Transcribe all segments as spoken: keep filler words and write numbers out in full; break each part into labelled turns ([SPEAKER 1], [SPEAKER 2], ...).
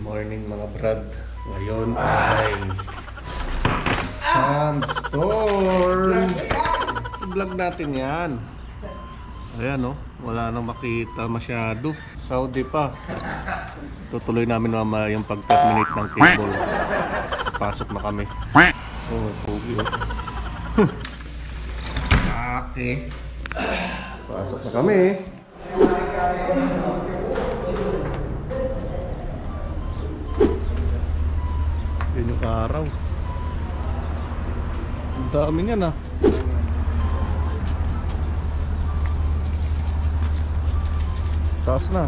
[SPEAKER 1] Morning mga brad. Ngayon ay sandstorm. I-vlog natin yan. Ayan o, oh, wala nang makita masyado. Saudi pa. Tutuloy namin mamaya yung pag-terminate ng cable. Pasok na kami. Oh, pogi oh. Okay. Pasok na kami. Yun yung araw. Ang dami niyan ah. Taas na.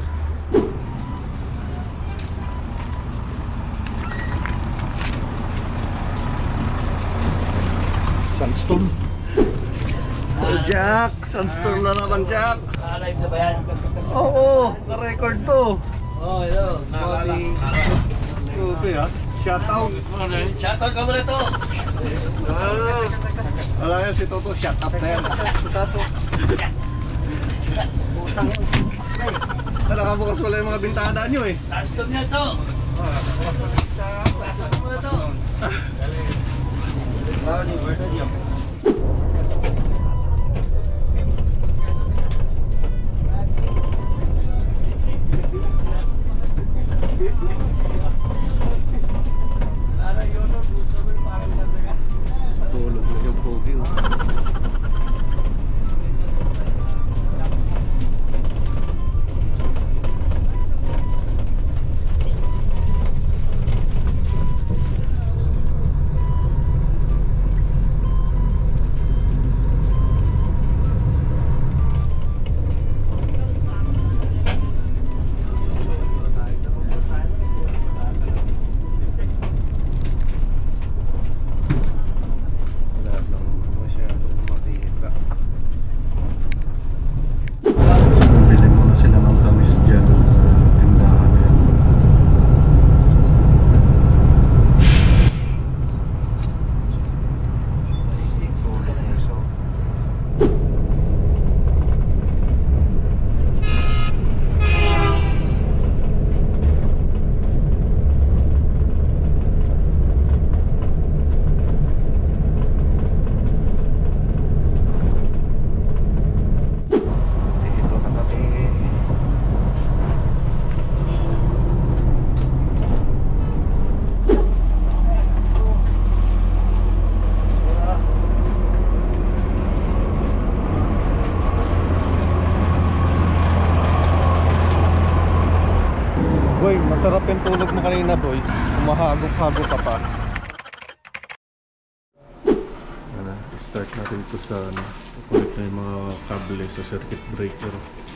[SPEAKER 1] Sandstorm. Oh Jack, sandstorm na naman Jack.
[SPEAKER 2] Naka-live na ba yan?
[SPEAKER 1] Oo, na-record to.
[SPEAKER 2] Oh, hello. Morning.
[SPEAKER 1] Grabe ah. Shoutout.
[SPEAKER 2] Shoutout ka muna to.
[SPEAKER 1] Wala yan si Toto, shut up na yan.
[SPEAKER 2] Toto. Utang yun.
[SPEAKER 1] Nakabukas wala yung mga bintana nyo eh.
[SPEAKER 2] Sandstorm niya to. Shoutout ka muna to. Morning, birthday niyo.
[SPEAKER 1] Tulog na yung pogi oh. Boy, masarap yung tulog mo kanina boy. Umahagok-hagok ka pa. Ano, start natin ito sa ano, connect na yung mga kable sa circuit breaker.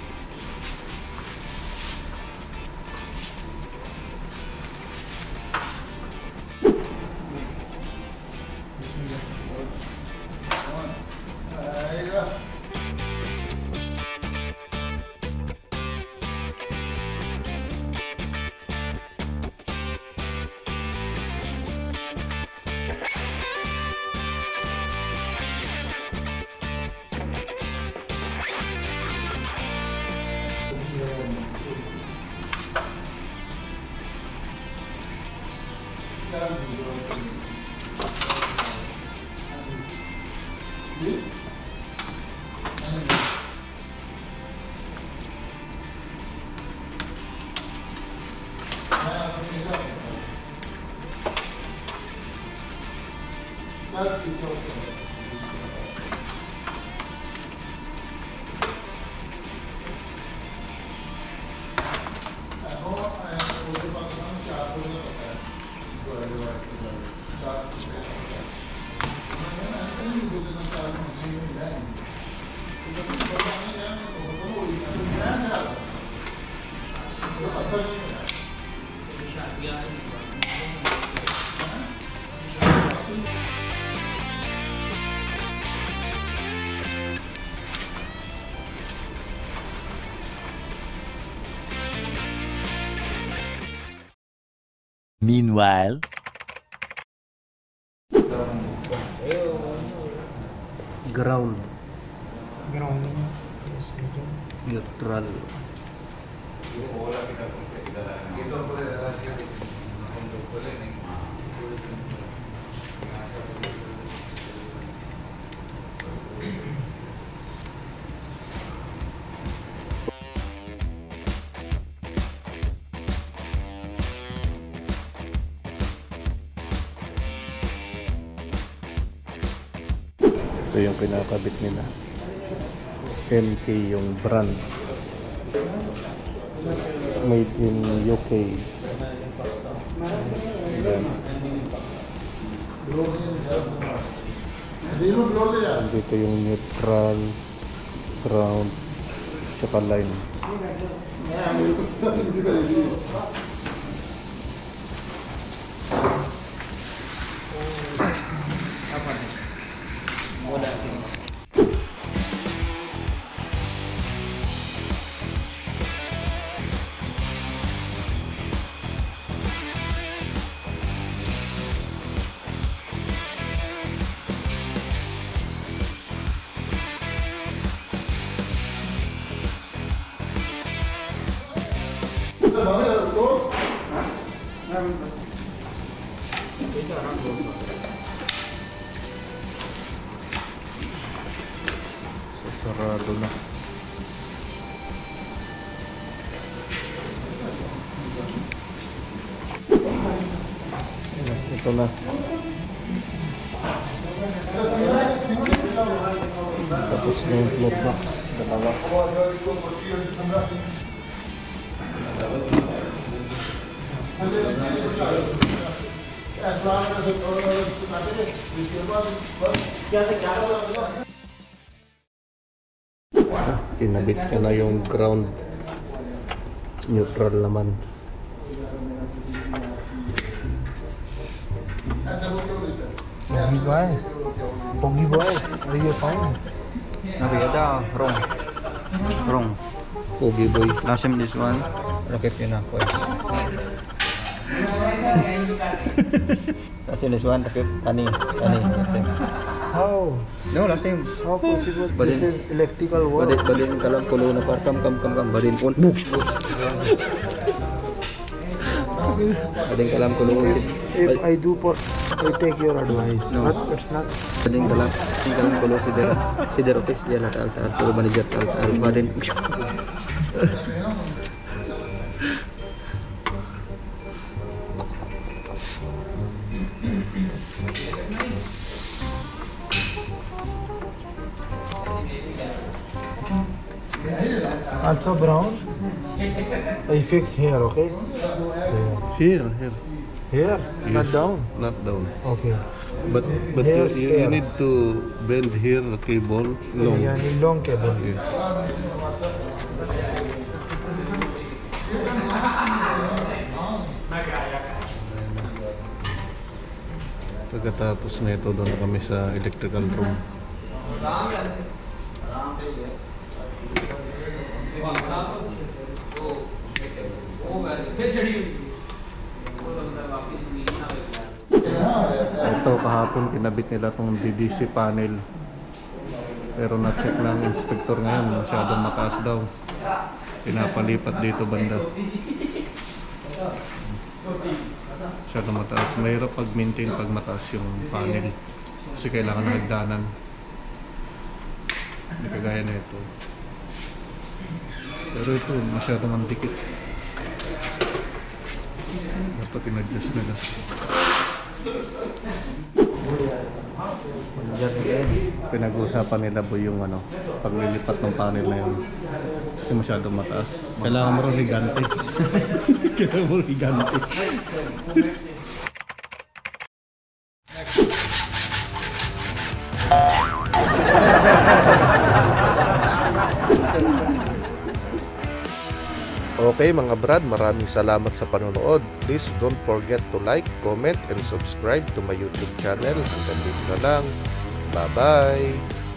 [SPEAKER 3] Meanwhile,
[SPEAKER 1] Ground.
[SPEAKER 4] Ground.
[SPEAKER 1] Neutral.
[SPEAKER 4] Ito
[SPEAKER 1] Ito yung kinakabit nila. M K yung brand. Made in U K. Ayan. Dito yung neutral, ground, tsaka line. Sarado na. Ito na. Tapos na yung float box. Dalawa. Kinabit ka na yung ground, neutral naman.
[SPEAKER 4] Pogi boy. Pogi boy. Are you fine?
[SPEAKER 3] Nabiyada, wrong. Wrong.
[SPEAKER 1] Pogi boy.
[SPEAKER 3] Nasim this one. Rakip yun ako eh. Nasim this one, rakip. Tani. Tani.
[SPEAKER 4] How?
[SPEAKER 3] No, last time.
[SPEAKER 4] How possible?
[SPEAKER 3] Badin.
[SPEAKER 4] This is electrical work.
[SPEAKER 3] Badin, badin kalam kulo na par kam kam kam kam badin pun. Badin kalam kulo.
[SPEAKER 4] If I do for, I take your advice.
[SPEAKER 3] No.
[SPEAKER 4] But it's not.
[SPEAKER 3] Badin kalam, badin kalam kulo si der si der office dia lah tal tal kulo manager tal tal badin.
[SPEAKER 4] Also brown. I fix here, okay?
[SPEAKER 1] Here, here.
[SPEAKER 4] Here, not
[SPEAKER 1] Yes,
[SPEAKER 4] down.
[SPEAKER 1] Not down.
[SPEAKER 4] Okay.
[SPEAKER 1] But but
[SPEAKER 4] Here,
[SPEAKER 1] you, you, you
[SPEAKER 4] spare.
[SPEAKER 1] need to bend here the cable long.
[SPEAKER 4] Yani long cable.
[SPEAKER 1] Yes. Pagkatapos na ito, doon na kami sa electrical room. Ito kahapon kinabit nila tong D D C panel. Pero na-check ng inspector ngayon, masyadong mataas daw. Pinapalipat dito banda. Masyadong mataas. Mahirap pag-maintain pag mataas yung panel. Kasi kailangan ng hagdanan. Hindi kagaya na ito. Pero ito, masyadong mandikit. Dapat in-adjust nila. Pinag-uusapan nila po yung ano, paglilipat ng panel na yun. Kasi masyadong mataas. Kailangan mo rin higante. Kailangan mo rin higante. Okay mga brad, maraming salamat sa panonood. Please don't forget to like, comment, and subscribe to my YouTube channel. Hanggang dito na lang. Bye-bye!